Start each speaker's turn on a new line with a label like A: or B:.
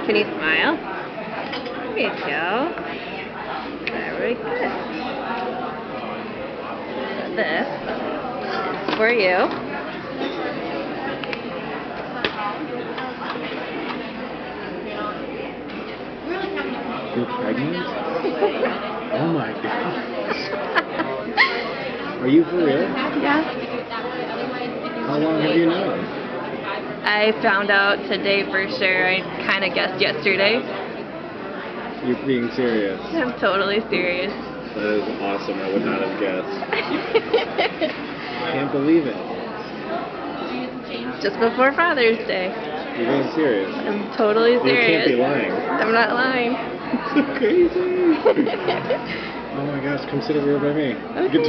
A: Can you smile? There you go. Very good. So this is for you.
B: You're pregnant? Oh my gosh. Are you for real?
A: Yeah.
B: How long have you known?
A: I found out today for sure. I kind of guessed yesterday.
B: You're being serious.
A: I'm totally serious.
B: That is awesome. I would not have guessed. Can't believe it.
A: Just before Father's Day.
B: You're being serious.
A: I'm totally serious.
B: You can't be lying.
A: I'm not lying.
B: It's so crazy. Oh my gosh, come sit over here by me.
A: Okay.